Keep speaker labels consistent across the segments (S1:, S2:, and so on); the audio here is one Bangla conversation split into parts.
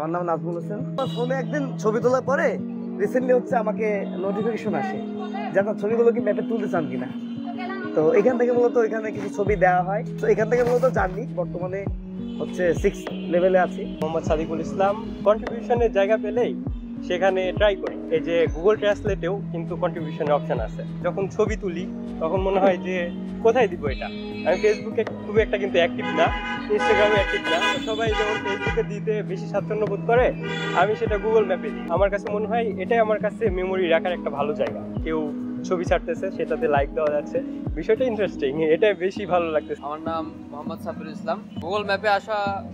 S1: আমার নাম নাজমুল হোসেন। আমার ফোনে একদিন ছবি তোলার পরে রিসেন্টলি হচ্ছে আমাকে নোটিফিকেশন আসে যে আপনার ছবিগুলো কি ম্যাপে তুলতে চান কিনা। তো এখান থেকে মূলত এখানে কিছু ছবি দেওয়া হয়। তো এখান থেকে মূলত জার্নি বর্তমানে হচ্ছে 6 লেভেলে আছি।
S2: মোহাম্মদ সাদিকুল ইসলাম। কন্ট্রিবিউশনের জায়গা পেলেই সেখানে ট্রাই করি। এই যে গুগল ট্রান্সলেটেও কিন্তু কন্ট্রিবিউশনের অপশন আছে। যখন ছবি তুলি তখন মনে হয় যে কোথায় দিব এটা। আমি ফেসবুকে খুব একটা কিন্তু অ্যাক্টিভ না, ইনস্টাগ্রামে অ্যাক্টিভ না। সবাই যেমন ফেসবুকে দিতে বেশি স্বাচ্ছন্দ্য বোধ করে, আমি সেটা গুগল ম্যাপে দিই। আমার কাছে মনে হয় এটাই আমার কাছে মেমোরি রাখার একটা ভালো জায়গা। কেউ ছবি ছাড়তেছে, সেটাতে লাইক দেওয়া যাচ্ছে, বিষয়টা ইন্টারেস্টিং, এটা বেশি ভালো লাগতেছে।
S3: আমার নাম মোহাম্মদ সাফিরুল ইসলাম। গুগল ম্যাপে আসা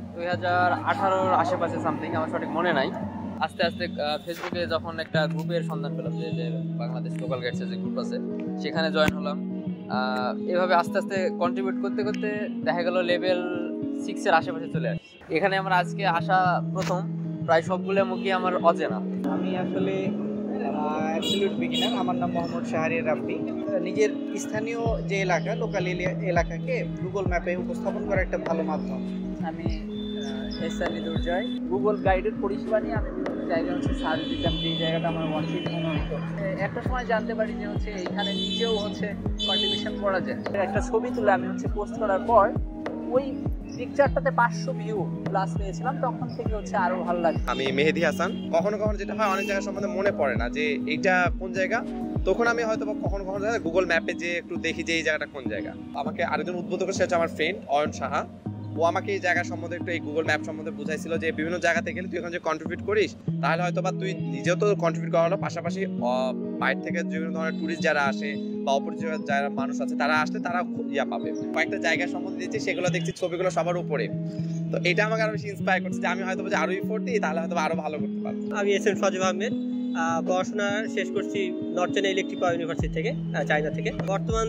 S3: 2018-র আশেপাশে সামথিং, আমার সঠিক মনে নাই। আস্তে আস্তে ফেসবুকে যখন একটা গ্রুপের সন্ধান পেলাম, যে বাংলাদেশ লোকাল গাইডসের যে গ্রুপ আছে, সেখানে জয়েন হলাম। এভাবে আস্তে আস্তে কন্ট্রিবিউট করতে করতে দেখা গেল লেভেল 6-এর আশেপাশে চলে আসে। এখানে আমার আজকে আসা প্রথম, প্রায় সবগুলো মুখই আমার অচেনা।
S4: আমি আসলে অ্যাবসলিউট বিগিনার। আমার নাম মোহাম্মদ শাহরিয়ার। নিজের স্থানীয় যে এলাকা, লোকাল এলাকাকে গুগল ম্যাপে উপস্থাপন করা একটা ভালো মাধ্যম।
S5: আমি এসআলি দুর্জয়। গুগল গাইডের পরিষেবা নিয়ে আমি বিভিন্ন জায়গায় হচ্ছে সার্চ দিতাম, যে জায়গাটা আমার ওয়ান্টেড মনে হতো। একটা সময় জানতে পারি যে হচ্ছে এইখানে নিজেও হচ্ছে কন্ট্রিবিউশন করা যায়। একটা ছবি তুলে আমি হচ্ছে পোস্ট করার পর ওই পিকচারটাতে 500 ভিউ প্লাস পেয়েছিলাম, তখন থেকে হচ্ছে আরো ভালো লাগে।
S6: আমি মেহেদি হাসান। কখনো কখনো যেটা হয়, অনেক জায়গা সম্বন্ধে মনে পড়ে না যে এইটা কোন জায়গা, তখন আমি হয়তো কখনো কখনো গুগল ম্যাপে যে একটু দেখি যে এই জায়গাটা কোন জায়গা। আমাকে আরেকজন উদ্বুদ্ধ করেছে হচ্ছে আমার ফ্রেন্ড অয়ন সাহা। ও আমাকে এই জায়গা সম্বন্ধে একটু এই গুগল ম্যাপ সম্বন্ধে বুঝাইছিল যে বিভিন্ন জায়গাতে গেলে তুই এখন যে কন্ট্রিবিউট করিস, তাহলে হয়তো বা তুই নিজেও তো কন্ট্রিবিউট করা হলো, পাশাপাশি বাইরে থেকে বিভিন্ন ধরনের টুরিস্ট যারা আসে বা অপরিচিত যারা মানুষ আছে তারা আসলে তারা ইয়া পাবে। কয়েকটা জায়গা সম্বন্ধে দিচ্ছি, সেগুলো দেখছি ছবিগুলো সবার উপরে। তো এটা আমাকে আরো বেশি ইন্সপায়ার করছে যে আমি হয়তো যে আরো ইফোর্ট দিই, তাহলে হয়তো আরো ভালো করতে পারবো।
S2: আমি এসএম সজীব আহমেদ। পড়াশোনা শেষ করছি north Chennai electric power university থেকে, চায়না থেকে। বর্তমান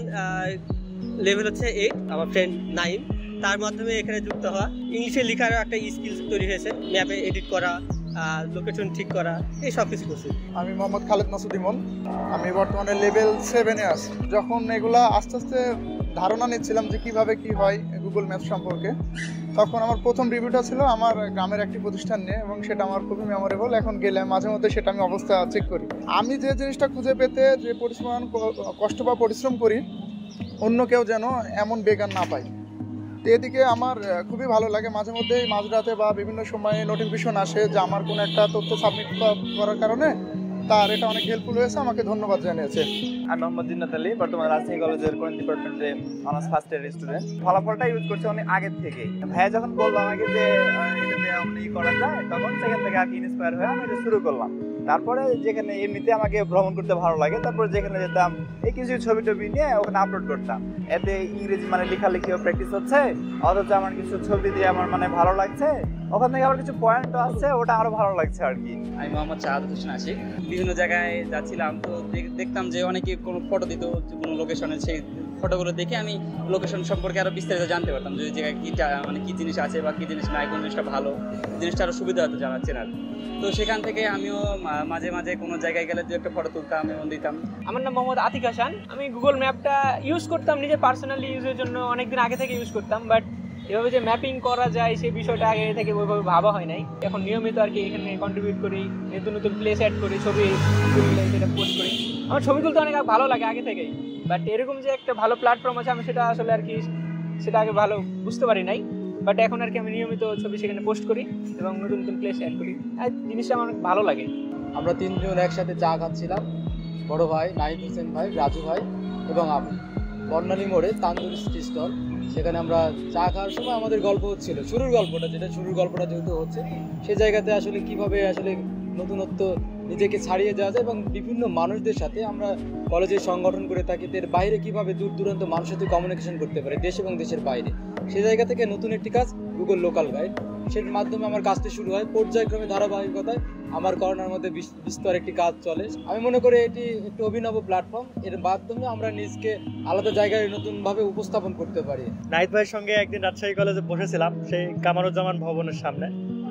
S2: লেভেল হচ্ছে 8। আমার ফ্রেন্ড 9, তার মাধ্যমে এখানে যুক্ত হওয়া। ইংলিশে লেখার একটা স্কিলস তৈরি হয়েছে, ম্যাপে এডিট করা, লোকেশন ঠিক করা, এই সব কিছু করছি।
S7: আমি মোহাম্মদ খালেদ মাসুদ ইমন। আমি বর্তমানে লেভেল 7-এ আছি। যখন এগুলা আস্তে আস্তে ধারণা নিচ্ছিলাম যে কিভাবে কি হয় গুগল ম্যাপ সম্পর্কে, তখন আমার প্রথম রিভিউটা ছিল আমার গ্রামের একটি প্রতিষ্ঠান নিয়ে, এবং সেটা আমার খুবই মেমোরেবল। এখন গেলে মাঝে মধ্যে সেটা আমি অবস্থা চেক করি। আমি যে জিনিসটা খুঁজে পেতে যে কষ্ট বা পরিশ্রম করি, অন্য কেউ যেন এমন বেকার না পায়। তো এদিকে আমার খুবই ভালো লাগে। মাঝে মধ্যেই মাঝরাতে বা বিভিন্ন সময়ে নোটিফিকেশন আসে যে আমার কোনো একটা তথ্য সাবমিট করার কারণে তার এটা অনেক হেল্পফুল হয়েছে, আমাকে ধন্যবাদ জানিয়েছে।
S8: আমি মোহাম্মদ জিন্নাত আলী, বর্তমানে রাজশাহী কলেজের কোন ডিপার্টমেন্টে অনার্স ফার্স্ট ইয়ার স্টুডেন্ট। ফলাফলটা ইউজ করছি অনেক আগের থেকে। ভাইয়া যখন বললো আমাকে যে এটাতে আমরা করা যায়, তখন সেখান থেকে আর কি ইন্সপায়ার হয়ে আমি এটা শুরু করলাম। তারপরে যেখানে এমনিতে আমাকে ভ্রমণ করতে ভালো লাগে, তারপরে যেখানে যেতাম এই কিছু ছবি টবি নিয়ে ওখানে আপলোড করতাম। এতে ইংরেজি মানে লেখালেখিও প্র্যাকটিস হচ্ছে, অথচ আমার কিছু ছবি দিয়ে আমার মানে ভালো লাগছে, ওখান থেকে আবার কিছু পয়েন্টও আসছে, ওটা আরো ভালো লাগছে আর কি।
S9: আমি মোহাম্মদ শাহাদাত আছি। বিভিন্ন জায়গায় যাচ্ছিলাম, তো দেখতাম যে অনেকে কোনো ফটো দিত কোনো লোকেশনে, সেই ফটোগুলো দেখে আমি লোকেশন সম্পর্কে আরো বিস্তারিত জানতে পারতাম যে ওই জায়গায় মানে কি জিনিস আছে বা কি জিনিস নাই, কোন জিনিসটা ভালো, জিনিসটা আরো সুবিধা হতো জানার চেনার। তো সেখান থেকে আমিও মাঝে মাঝে কোনো জায়গায় গেলে দু একটা ফটো তুলতাম এবং দিতাম।
S5: আমার নাম মোহাম্মদ আতিক হাসান। আমি গুগল ম্যাপটা ইউজ করতাম নিজের পার্সোনালি ইউজের জন্য, অনেকদিন আগে থেকে ইউজ করতাম, বাট এভাবে যে ম্যাপিং করা যায় সেই বিষয়টা আগে থেকে ওইভাবে ভাবা হয় নাই। এখন নিয়মিত আর কি এখানে কন্ট্রিবিউট করি, নতুন নতুন প্লেস অ্যাড করি, ছবি তুললে সেটা পোস্ট করি। আমার ছবি তুলতে অনেক ভালো লাগে আগে থেকেই, বাট এরকম যে একটা ভালো প্ল্যাটফর্ম আছে আমি সেটা আসলে আর কি সেটা আগে ভালো বুঝতে পারি নাই। বাট এখন আর কি আমি নিয়মিত ছবি সেখানে পোস্ট করি এবং নতুন নতুন প্লেস অ্যাড করি, আর জিনিসটা আমার অনেক ভালো লাগে।
S10: আমরা 3 জন একসাথে চা খাচ্ছিলাম, বড় ভাই নাহিদ হোসেন ভাই, রাজু ভাই এবং আমি, বর্ণালী মোড়ে তান্দুরি স্টল। সেখানে আমরা চা খাওয়ার সময় আমাদের গল্প হচ্ছিল, শুরুর গল্পটা যেহেতু হচ্ছে, সেই জায়গাতে আসলে কিভাবে আসলে নতুনত্ব নিজেকে ছাড়িয়ে যাওয়া যায় এবং বিভিন্ন মানুষদের সাথে আমরা কলেজে সংগঠন করে থাকি, এর বাইরে কিভাবে দূর দূরান্ত মানুষের সাথে কমিউনিকেশন করতে পারে দেশ এবং দেশের বাইরে। সেই জায়গা থেকে নতুন একটি কাজ গুগল লোকাল গাইড, সেটার মাধ্যমে আমার কাজটি শুরু হয়। পর্যায়ক্রমে ধারাবাহিকতায় আমার করোনার মধ্যে বিস্তর একটি কাজ চলে। আমি মনে করি এটি একটি অভিনব প্ল্যাটফর্ম, এর মাধ্যমে আমরা নিজকে আলাদা জায়গায় নতুনভাবে উপস্থাপন করতে পারি।
S2: নাহিদ ভাইয়ের সঙ্গে একদিন রাজশাহী কলেজে বসেছিলাম, সেই কামারুজ্জামান ভবনের সামনে।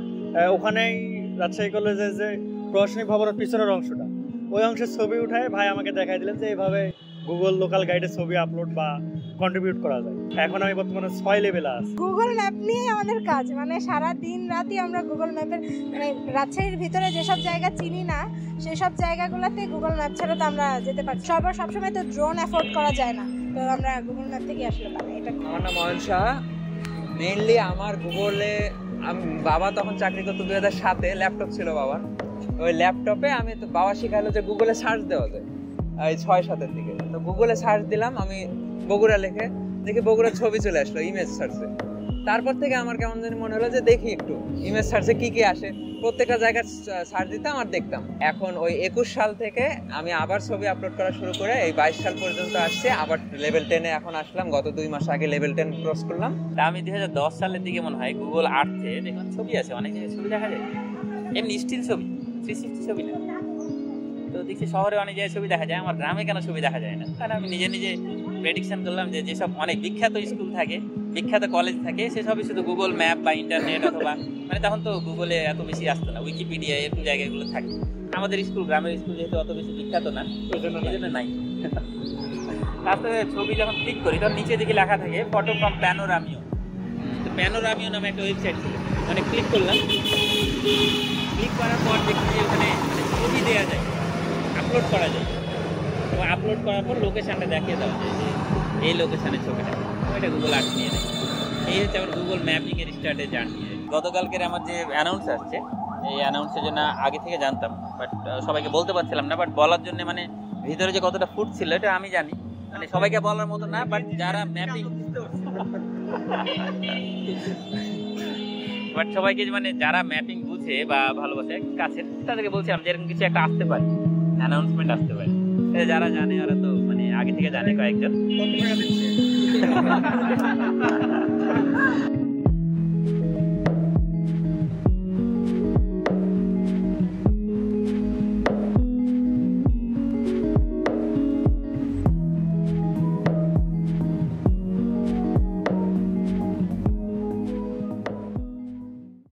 S2: ওখানেই রাজশাহী কলেজের যে প্রশাসনিক ভবনের পিছনের অংশটা, ওই অংশের ছবি উঠায় ভাই আমাকে দেখাই দিলেন যে এইভাবে
S11: গুগল লোকাল গাইডের ছবি আপলোড বা কন্ট্রিবিউট করা যায়। এখন আমি বর্তমানে 6 লেভেলে আছি।
S12: গুগল ম্যাপ নিয়ে আমাদের কাজ, মানে সারা দিন রাতই আমরা গুগল ম্যাপের, মানে রাজশাহীর ভিতরে যেসব জায়গা চিনি না সেই সব জায়গাগুলোতে গুগল ম্যাপ ছাড়া তো আমরা যেতে পারছি। সবসময় তো ড্রোন অ্যাফোর্ড করা যায় না, তো আমরা গুগল ম্যাপ থেকে আসলে পারি। এটা
S13: আমার নাম অয়ন শাহ। মেইনলি আমার গুগলে বাবা তখন চাকরি করতো 2007-এ, ল্যাপটপ ছিল বাবার। ওই ল্যাপটপে আমি তো বাবা শেখালো যে গুগলে সার্চ দেওয়া যায় এই 6-7-এর দিকে। তো গুগলে সার্চ দিলাম আমি বগুড়া লিখে, দেখি বগুড়ার ছবি চলে আসলো ইমেজ সার্চে। তারপর থেকে আমার কেমন জানি মনে হলো যে দেখি একটু ইমেজ সার্চে কি কি আসে, প্রত্যেকটা জায়গায় সার্চ দিতাম আর দেখতাম। এখন ওই 21 সাল থেকে আমি আবার ছবি আপলোড করা শুরু করে এই 22 সাল পর্যন্ত আসছে। আবার লেভেল 10-এ এখন আসলাম, গত 2 মাস আগে লেভেল 10 ক্রস করলাম।
S14: তা আমি 2010 সালের দিকে মনে হয় গুগল আর্থে দেখলাম ছবি আছে, অনেক জায়গায় ছবি দেখা যায়, এমনি স্টিল ছবি, 360 ছবি না। তো দেখছি শহরে অনেক জায়গায় ছবি দেখা যায়, আমার গ্রামে কেন ছবি দেখা যায় না? তাহলে আমি নিজে নিজে প্রেডিকশন করলাম যে যেসব অনেক বিখ্যাত স্কুল থাকে, বিখ্যাত কলেজ থাকে, সেসবই শুধু গুগল ম্যাপ বা ইন্টারনেট অথবা মানে তখন তো গুগলে এত বেশি আসতো না, উইকিপিডিয়া এরকম জায়গাগুলো থাকে। আমাদের স্কুল, গ্রামের স্কুল যেহেতু অত বেশি বিখ্যাত না, এই জন্য নাই। তারপরে ছবি যখন ক্লিক করি তখন নিচে দেখি লেখা থাকে ফটো ফ্রম প্যানোরামিও। তো প্যানোরামিও নামে একটা ওয়েবসাইট ছিল, মানে ক্লিক করলাম। ক্লিক করার পর দেখি যে ওখানে ছবি দেওয়া যায়, আপলোড করা যায়। তো আপলোড করার পর লোকেশানটা দেখিয়ে দেওয়া যায় যে এই লোকেশানের ছবিটা, ওইটা গুগল আর্ট নিয়ে নেয়। এই হচ্ছে আমার গুগল ম্যাপিংয়ের স্টার্টের জার্নি। গতকালকের আমার যে অ্যানাউন্স আসছে, এই অ্যানাউন্সের জন্য আগে থেকে জানতাম, বাট সবাইকে বলতে পারছিলাম না। বাট বলার জন্য মানে ভিতরে যে কতটা ফুট ছিল এটা আমি জানি, মানে সবাইকে বলার মতো না। বাট যারা ম্যাপিং, বাট সবাইকে মানে যারা ম্যাপিং বুঝে বা ভালোবাসে কাছের, তাদেরকে বলছিলাম যে এরকম কিছু একটা আসতে পারে, অ্যানাউন্সমেন্ট আসতে পারে। যারা জানে ওরা তো মানে আগে থেকে জানে কয়েকজন।